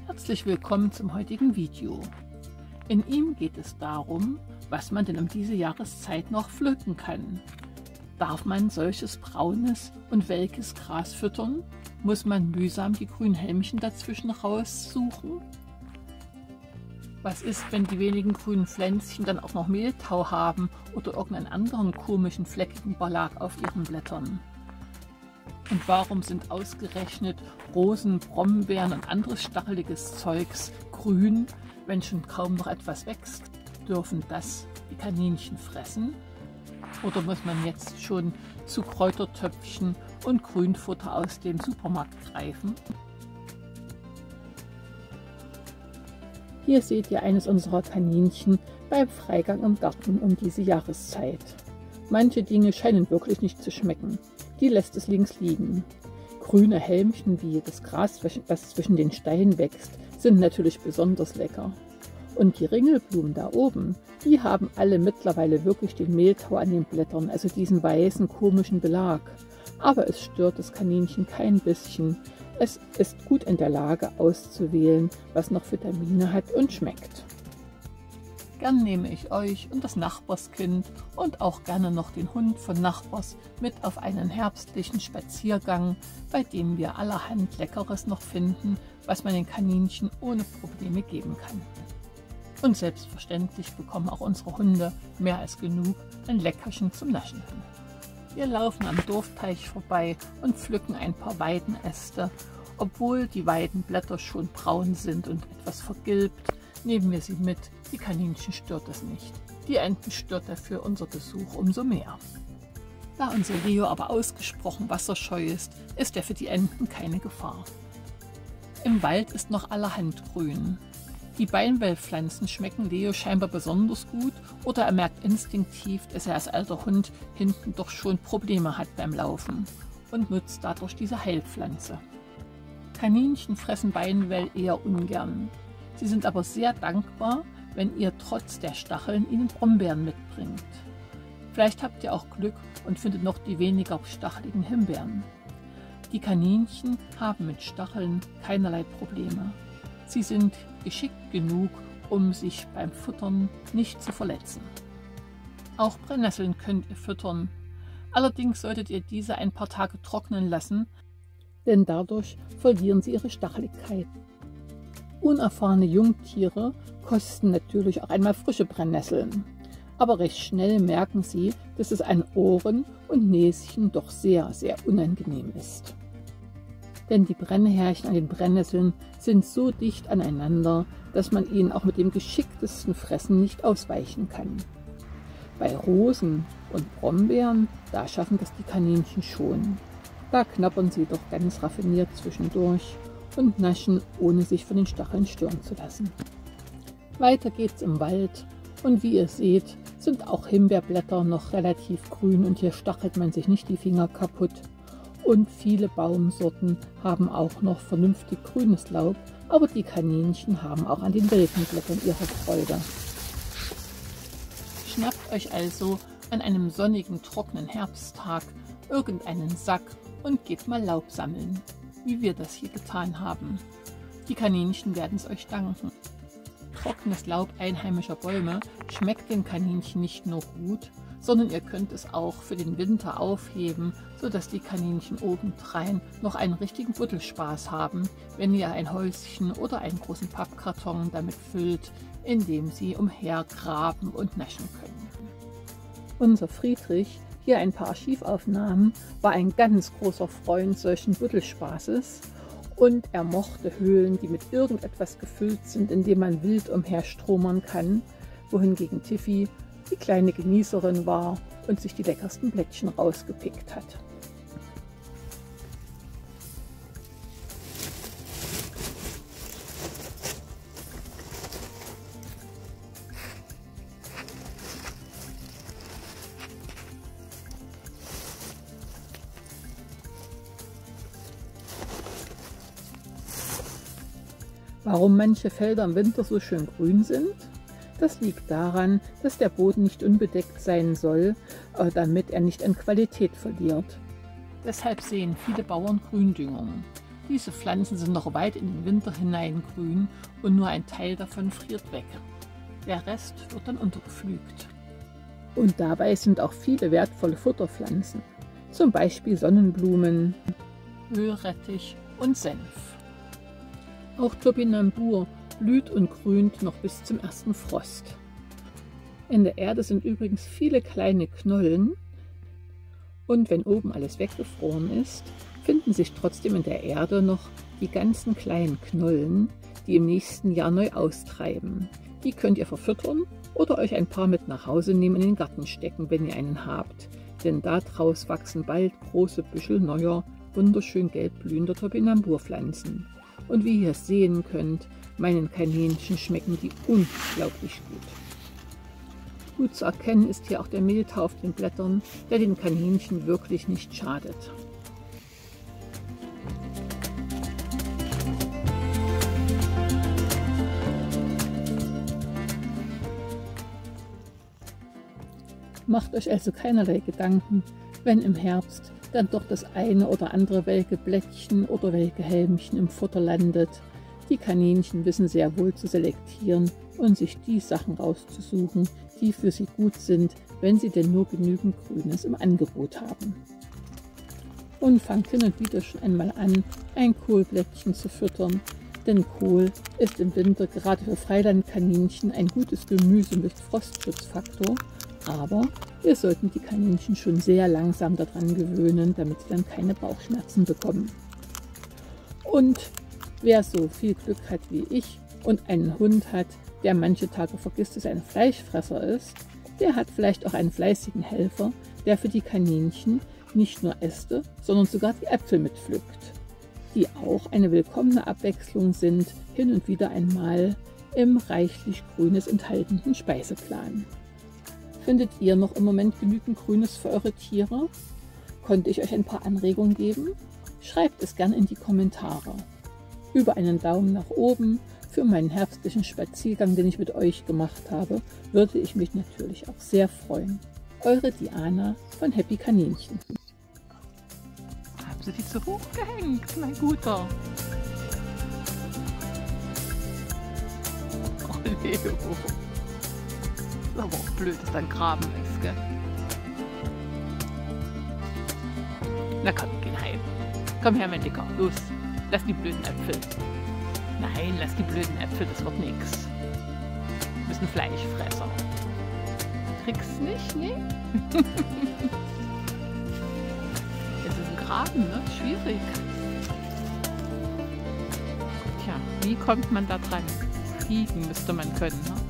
Herzlich willkommen zum heutigen Video. In ihm geht es darum, was man denn um diese Jahreszeit noch pflücken kann. Darf man solches braunes und welkes Gras füttern? Muss man mühsam die grünen Helmchen dazwischen raussuchen? Was ist, wenn die wenigen grünen Pflänzchen dann auch noch Mehltau haben oder irgendeinen anderen komischen fleckigen Belag auf ihren Blättern? Und warum sind ausgerechnet Rosen, Brombeeren und anderes stacheliges Zeugs grün, wenn schon kaum noch etwas wächst? Dürfen das die Kaninchen fressen? Oder muss man jetzt schon zu Kräutertöpfchen und Grünfutter aus dem Supermarkt greifen? Hier seht ihr eines unserer Kaninchen beim Freigang im Garten um diese Jahreszeit. Manche Dinge scheinen wirklich nicht zu schmecken. Die lässt es links liegen. Grüne Helmchen wie das Gras, was zwischen den Steinen wächst, sind natürlich besonders lecker. Und die Ringelblumen da oben, die haben alle mittlerweile wirklich den Mehltau an den Blättern, also diesen weißen komischen Belag. Aber es stört das Kaninchen kein bisschen. Es ist gut in der Lage auszuwählen, was noch Vitamine hat und schmeckt. Gern nehme ich euch und das Nachbarskind und auch gerne noch den Hund von Nachbars mit auf einen herbstlichen Spaziergang, bei dem wir allerhand Leckeres noch finden, was man den Kaninchen ohne Probleme geben kann. Und selbstverständlich bekommen auch unsere Hunde mehr als genug ein Leckerchen zum Naschen hin. Wir laufen am Dorfteich vorbei und pflücken ein paar Weidenäste. Obwohl die Weidenblätter schon braun sind und etwas vergilbt, nehmen wir sie mit. Die Kaninchen stört es nicht. Die Enten stört dafür unser Besuch umso mehr. Da unser Leo aber ausgesprochen wasserscheu ist, ist er für die Enten keine Gefahr. Im Wald ist noch allerhand Grün. Die Beinwellpflanzen schmecken Leo scheinbar besonders gut oder er merkt instinktiv, dass er als alter Hund hinten doch schon Probleme hat beim Laufen und nutzt dadurch diese Heilpflanze. Kaninchen fressen Beinwell eher ungern. Sie sind aber sehr dankbar, wenn ihr trotz der Stacheln ihnen Brombeeren mitbringt. Vielleicht habt ihr auch Glück und findet noch die weniger stacheligen Himbeeren. Die Kaninchen haben mit Stacheln keinerlei Probleme. Sie sind geschickt genug, um sich beim Futtern nicht zu verletzen. Auch Brennnesseln könnt ihr füttern. Allerdings solltet ihr diese ein paar Tage trocknen lassen, denn dadurch verlieren sie ihre Stacheligkeit. Unerfahrene Jungtiere kosten natürlich auch einmal frische Brennnesseln, aber recht schnell merken sie, dass es an Ohren und Näschen doch sehr, sehr unangenehm ist. Denn die Brennhärchen an den Brennnesseln sind so dicht aneinander, dass man ihnen auch mit dem geschicktesten Fressen nicht ausweichen kann. Bei Rosen und Brombeeren, da schaffen das die Kaninchen schon. Da knabbern sie doch ganz raffiniert zwischendurch und naschen, ohne sich von den Stacheln stören zu lassen. Weiter geht's im Wald und wie ihr seht, sind auch Himbeerblätter noch relativ grün und hier stachelt man sich nicht die Finger kaputt. Und viele Baumsorten haben auch noch vernünftig grünes Laub, aber die Kaninchen haben auch an den welken Blättern ihre Freude. Schnappt euch also an einem sonnigen, trockenen Herbsttag irgendeinen Sack und geht mal Laub sammeln, wie wir das hier getan haben. Die Kaninchen werden es euch danken. Trockenes Laub einheimischer Bäume schmeckt den Kaninchen nicht nur gut, sondern ihr könnt es auch für den Winter aufheben, sodass die Kaninchen obendrein noch einen richtigen Buddelspaß haben, wenn ihr ein Häuschen oder einen großen Pappkarton damit füllt, in dem sie umhergraben und naschen können. Unser Friedrich, hier ein paar Archivaufnahmen, war ein ganz großer Freund solchen Buddelspaßes und er mochte Höhlen, die mit irgendetwas gefüllt sind, in dem man wild umherstromern kann, wohingegen Tiffy die kleine Genießerin war und sich die leckersten Blättchen rausgepickt hat. Warum manche Felder im Winter so schön grün sind? Das liegt daran, dass der Boden nicht unbedeckt sein soll, damit er nicht an Qualität verliert. Deshalb sehen viele Bauern Gründüngung. Diese Pflanzen sind noch weit in den Winter hinein grün und nur ein Teil davon friert weg. Der Rest wird dann untergepflügt. Und dabei sind auch viele wertvolle Futterpflanzen, zum Beispiel Sonnenblumen, Ölrettich und Senf. Auch Topinambur blüht und grünt noch bis zum ersten Frost. In der Erde sind übrigens viele kleine Knollen und wenn oben alles weggefroren ist, finden sich trotzdem in der Erde noch die ganzen kleinen Knollen, die im nächsten Jahr neu austreiben. Die könnt ihr verfüttern oder euch ein paar mit nach Hause nehmen und in den Garten stecken, wenn ihr einen habt. Denn daraus wachsen bald große Büschel neuer, wunderschön gelb blühender Topinamburpflanzen. Und wie ihr sehen könnt, meinen Kaninchen schmecken die unglaublich gut. Gut zu erkennen ist hier auch der Mehltau auf den Blättern, der den Kaninchen wirklich nicht schadet. Macht euch also keinerlei Gedanken, wenn im Herbst dann doch das eine oder andere welke Blättchen oder welke Helmchen im Futter landet. Die Kaninchen wissen sehr wohl zu selektieren und sich die Sachen rauszusuchen, die für sie gut sind, wenn sie denn nur genügend Grünes im Angebot haben. Und fangt hin und wieder schon einmal an, ein Kohlblättchen zu füttern, denn Kohl ist im Winter gerade für Freilandkaninchen ein gutes Gemüse mit Frostschutzfaktor, aber wir sollten die Kaninchen schon sehr langsam daran gewöhnen, damit sie dann keine Bauchschmerzen bekommen. Und wer so viel Glück hat wie ich und einen Hund hat, der manche Tage vergisst, dass er ein Fleischfresser ist, der hat vielleicht auch einen fleißigen Helfer, der für die Kaninchen nicht nur Äste, sondern sogar die Äpfel mitpflückt, die auch eine willkommene Abwechslung sind, hin und wieder einmal im reichlich Grünes enthaltenen Speiseplan. Findet ihr noch im Moment genügend Grünes für eure Tiere? Konnte ich euch ein paar Anregungen geben? Schreibt es gerne in die Kommentare. Über einen Daumen nach oben für meinen herbstlichen Spaziergang, den ich mit euch gemacht habe, würde ich mich natürlich auch sehr freuen. Eure Diana von Happy Kaninchen. Haben sie die zu hoch gehängt, mein Guter? Oh, Leo. Das ist aber auch blöd, dass da ein Graben ist, gell? Na komm, geh heim. Komm her, mein Dicker, los. Lass die blöden Äpfel. Nein, lass die blöden Äpfel, das wird nix. Du bist ein Fleischfresser. Kriegst nicht, ne? Es ist ein Graben, ne? Schwierig. Tja, wie kommt man da dran? Fliegen müsste man können, ne?